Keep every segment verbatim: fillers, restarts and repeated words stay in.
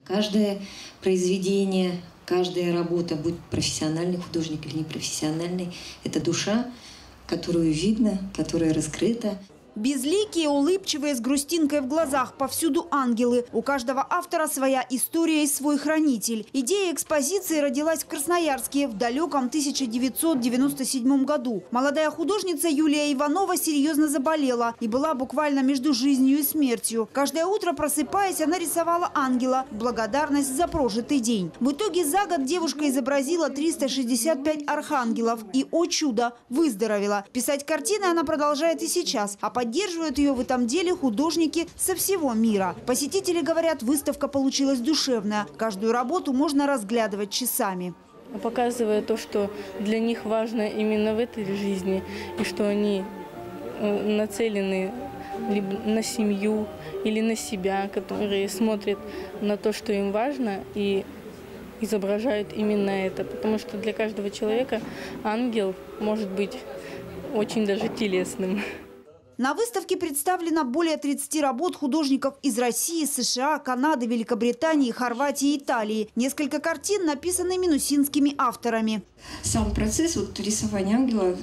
Каждое произведение, каждая работа, будь профессиональный художник или непрофессиональный, это душа, которую видно, которая раскрыта. Безликие, улыбчивые, с грустинкой в глазах, повсюду ангелы. У каждого автора своя история и свой хранитель. Идея экспозиции родилась в Красноярске в далеком тысяча девятьсот девяносто седьмом году. Молодая художница Юлия Иванова серьезно заболела и была буквально между жизнью и смертью. Каждое утро, просыпаясь, она рисовала ангела в благодарность за прожитый день. В итоге за год девушка изобразила триста шестьдесят пять архангелов и, о чудо, выздоровела. Писать картины она продолжает и сейчас, а поддерживают ее в этом деле художники со всего мира. Посетители говорят, выставка получилась душевная. Каждую работу можно разглядывать часами. Показывая то, что для них важно именно в этой жизни, и что они нацелены либо на семью или на себя, которые смотрят на то, что им важно, и изображают именно это. Потому что для каждого человека ангел может быть очень даже телесным. На выставке представлено более тридцати работ художников из России, США, Канады, Великобритании, Хорватии и Италии. Несколько картин написаны минусинскими авторами. Сам процесс вот, рисования ангела,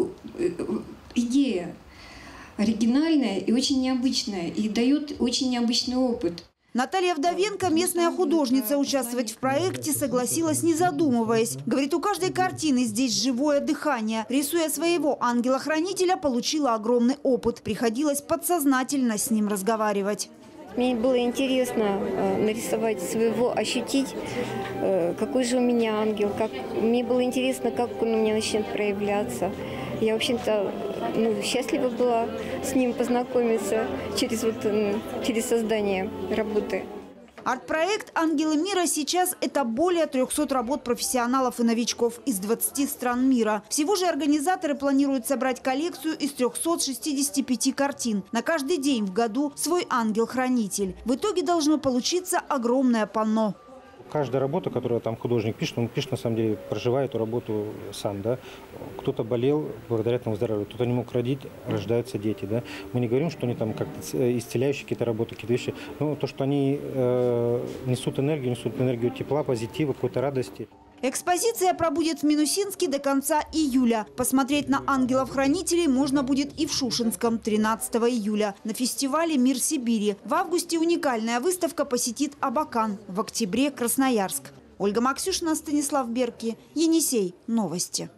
идея оригинальная и очень необычная, и дает очень необычный опыт. Наталья Вдовенко, местная художница, участвовать в проекте согласилась, не задумываясь. Говорит, у каждой картины здесь живое дыхание. Рисуя своего ангела-хранителя, получила огромный опыт. Приходилось подсознательно с ним разговаривать. Мне было интересно нарисовать своего, ощутить, какой же у меня ангел. Как... Мне было интересно, как он у меня начнет проявляться. Я, в общем-то, ну, счастлива была с ним познакомиться через, вот, через создание работы. Арт-проект «Ангелы мира» сейчас – это более трёхсот работ профессионалов и новичков из двадцати стран мира. Всего же организаторы планируют собрать коллекцию из трёхсот шестидесяти пяти картин. На каждый день в году свой ангел-хранитель. В итоге должно получиться огромное панно. Каждая работа, которую там художник пишет, он пишет, на самом деле, проживает эту работу сам. Да? Кто-то болел, благодаря этому выздоравливает, кто-то не мог родить, рождаются дети. Да? Мы не говорим, что они там как-то исцеляющие какие-то работы, какие-то вещи. Но то, что они э, несут энергию, несут энергию тепла, позитива, какой-то радости. Экспозиция пробудет в Минусинске до конца июля. Посмотреть на ангелов-хранителей можно будет и в Шушинском тринадцатого июля на фестивале «Мир Сибири». В августе уникальная выставка посетит Абакан, в октябре – Красноярск. Ольга Максюшина, Станислав Берки, Енисей. Новости.